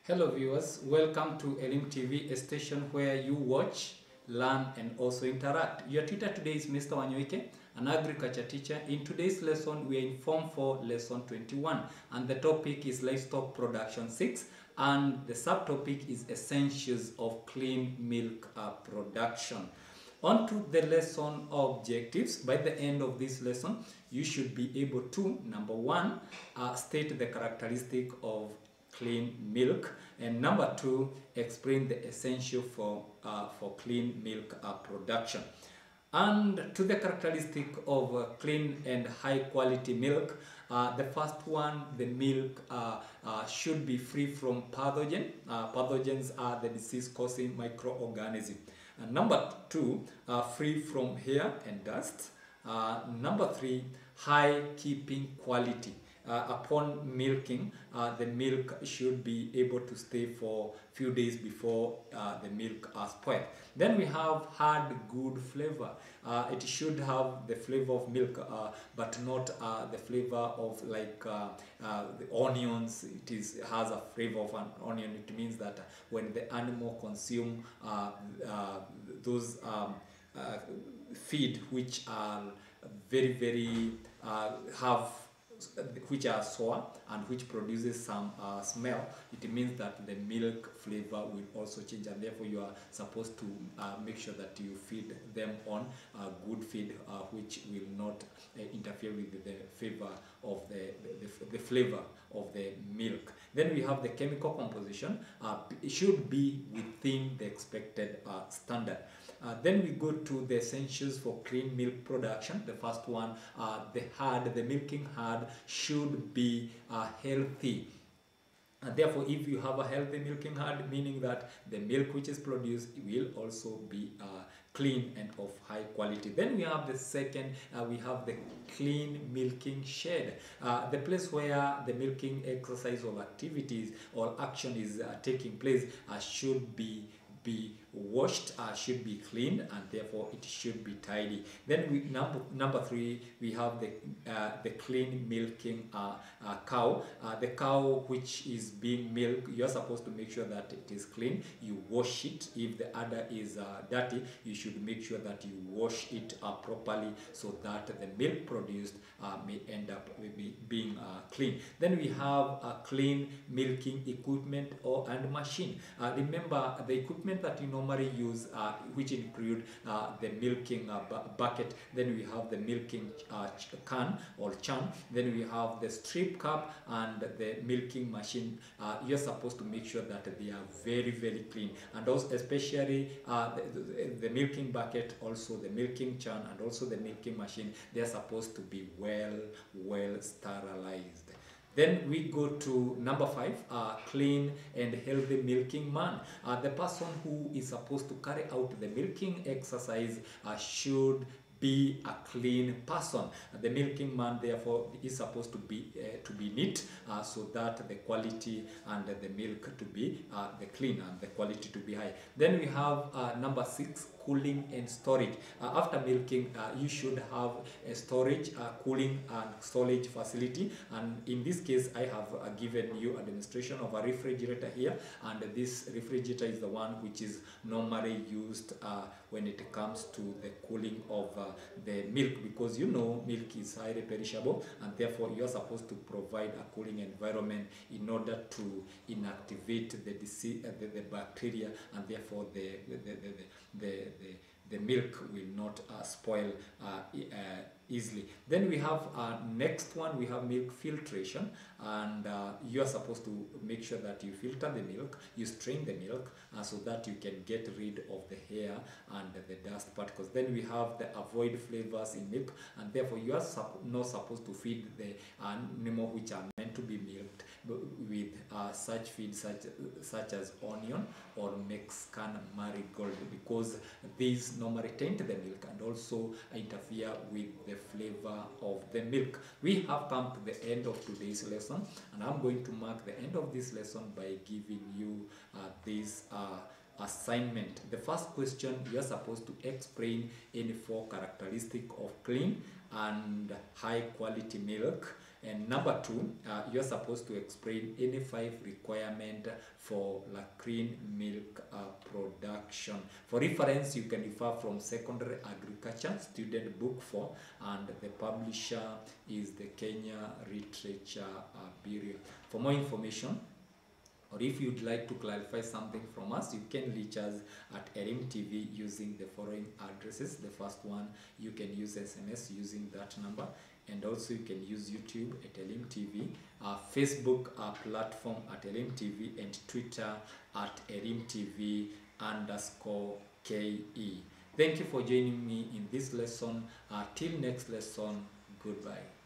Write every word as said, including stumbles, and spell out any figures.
Hello viewers, welcome to Elim T V, a station where you watch, learn and also interact. Your tutor today is Mister Wanyoike, an agriculture teacher. In today's lesson, we are in Form four, Lesson twenty-one, and the topic is Livestock Production six, and the subtopic is Essentials of Clean Milk uh, Production. On to the lesson objectives. By the end of this lesson, you should be able to, number one, uh, state the characteristic of clean milk, and number two, explain the essential for uh, for clean milk uh, production. And to the characteristic of uh, clean and high quality milk, uh, the first one, the milk uh, uh, should be free from pathogen. Uh, pathogens are the disease causing microorganisms. And number two, uh, free from hair and dust. Uh, number three, high keeping quality. Uh, upon milking, uh, the milk should be able to stay for a few days before uh, the milk are spoiled. Then we have hard, good flavor. Uh, it should have the flavor of milk, uh, but not uh, the flavor of like uh, uh, the onions. It is it has a flavor of an onion. It means that when the animal consume uh, uh, those um, uh, feed which are very very uh, have which are sour and which produces some uh, smell, it means that the milk flavor will also change, and therefore you are supposed to uh, make sure that you feed them on uh, good feed uh, which will not uh, interfere with the flavor of the, the, the flavor of the milk. Then we have the chemical composition. Uh, it should be within the expected uh, standard. Uh, then we go to the essentials for clean milk production. The first one, uh, the herd, the milking herd should be uh, healthy. And therefore, if you have a healthy milking herd, meaning that the milk which is produced will also be uh, clean and of high quality. Then we have the second, uh, we have the clean milking shed. Uh, the place where the milking exercise or activities or action is uh, taking place uh, should be be washed, uh, should be cleaned, and therefore it should be tidy. Then we number number three, we have the uh, the clean milking uh, uh, cow. Uh, the cow which is being milked, you're supposed to make sure that it is clean. You wash it. If the udder is uh, dirty, you should make sure that you wash it uh, properly so that the milk produced uh, may end up be, being uh, clean. Then we have a clean milking equipment or and machine. Uh, remember the equipment that you normally use, uh, which include uh, the milking uh, bu bucket. Then we have the milking uh, can or chan. Then we have the strip cup and the milking machine. Uh, you're supposed to make sure that they are very very clean, and also especially uh, the, the, the milking bucket, also the milking chan, and also the milking machine. They are supposed to be well well sterilized. Then we go to number five, uh, clean and healthy milking man. Uh, the person who is supposed to carry out the milking exercise uh, should be a clean person. The milking man therefore is supposed to be uh, to be neat, uh, so that the quality and the milk to be uh, the clean and the quality to be high. Then we have uh, number six, cooling and storage. Uh, after milking, uh, you should have a storage, uh, cooling and storage facility, and in this case I have uh, given you a demonstration of a refrigerator here, and this refrigerator is the one which is normally used uh, when it comes to the cooling of uh, the milk, because you know milk is highly perishable, and therefore you are supposed to provide a cooling environment in order to inactivate the disease, uh, the, the bacteria, and therefore the the, the, the, the the, the milk will not uh, spoil uh, uh, easily. Then we have uh, next one, we have milk filtration, and uh, you are supposed to make sure that you filter the milk, you strain the milk uh, so that you can get rid of the hair and the dust particles. Then we have the avoid flavors in milk, and therefore you are sup not supposed to feed the animal which are meant to be milked with uh, such feed such such as onion or Mexican marigold, because these normally taint the milk and also interfere with the flavor of the milk. We have come to the end of today's lesson, and I'm going to mark the end of this lesson by giving you uh, this uh, assignment. The first question, you are supposed to explain any four characteristics of clean and high quality milk. And number two, uh, you're supposed to explain any five requirement for lacrine milk uh, production. For reference, you can refer from Secondary Agriculture Student Book four, and the publisher is the Kenya Literature uh, Bureau. For more information, or if you'd like to clarify something from us, you can reach us at Elim T V using the following addresses. The first one, you can use S M S using that number, and also you can use YouTube at Elim T V, our Facebook our platform at Elim T V, and Twitter at Elim T V underscore K E. Thank you for joining me in this lesson. Uh, till next lesson, goodbye.